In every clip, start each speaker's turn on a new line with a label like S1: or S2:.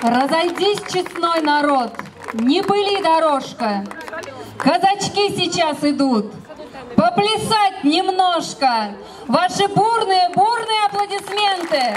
S1: Разойдись, честной народ, не пыли дорожка. Казачки сейчас идут, поплясать немножко. Ваши бурные аплодисменты.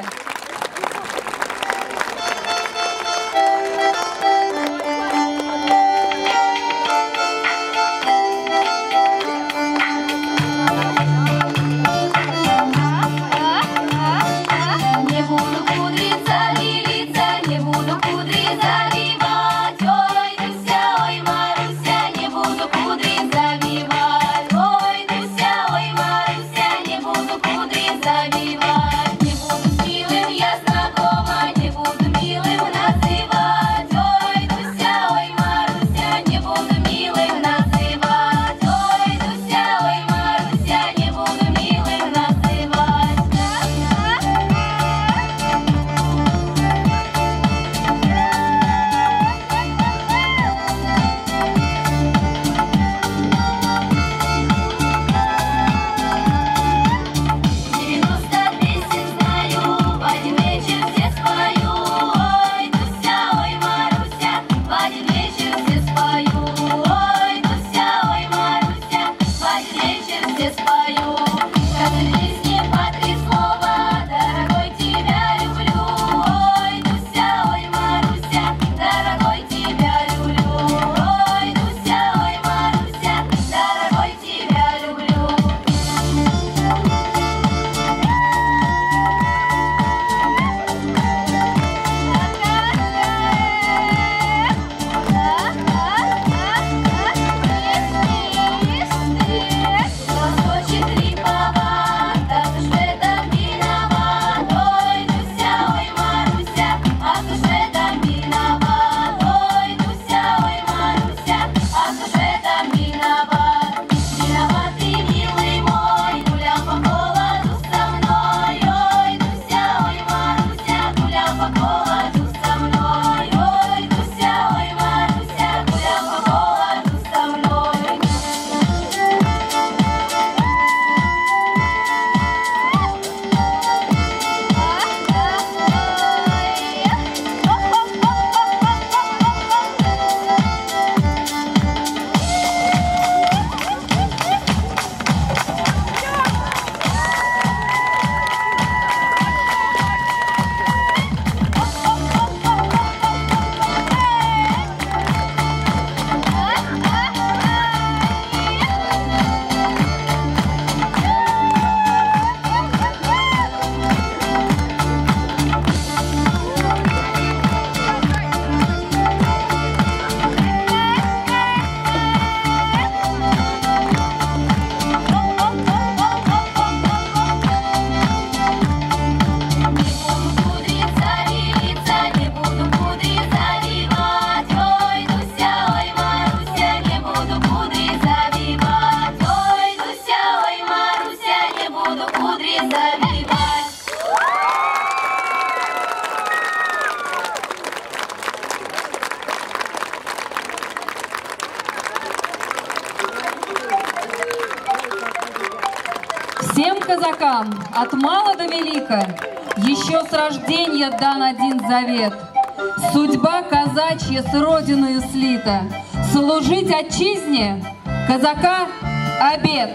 S1: Всем казакам, от мала до велика, еще с рождения дан один завет. Судьба казачья с родиною слита, служить отчизне казака обет.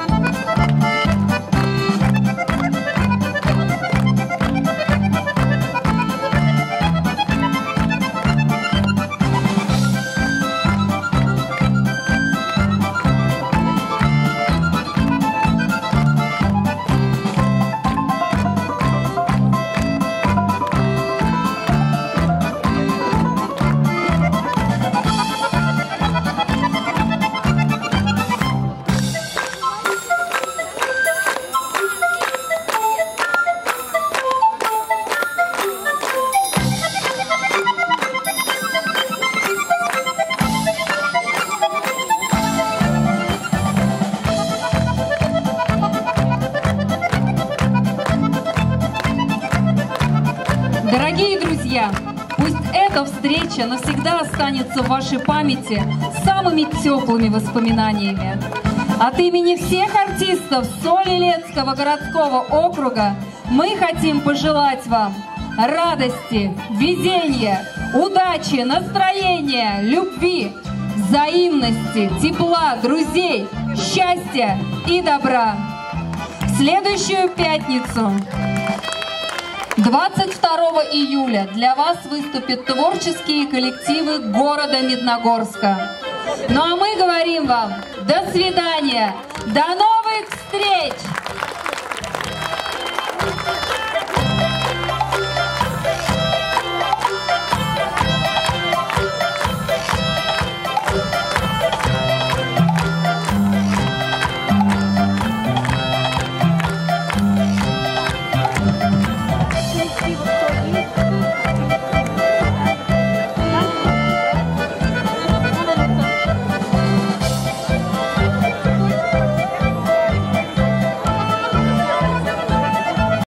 S1: Дорогие друзья, пусть эта встреча навсегда останется в вашей памяти самыми теплыми воспоминаниями. От имени всех артистов Соль-Илецкого городского округа мы хотим пожелать вам радости, везения, удачи, настроения, любви, взаимности, тепла, друзей, счастья и добра. В следующую пятницу, 22 июля, для вас выступят творческие коллективы города Медногорска. Ну а мы говорим вам до свидания, до новых встреч!
S2: Спасибо.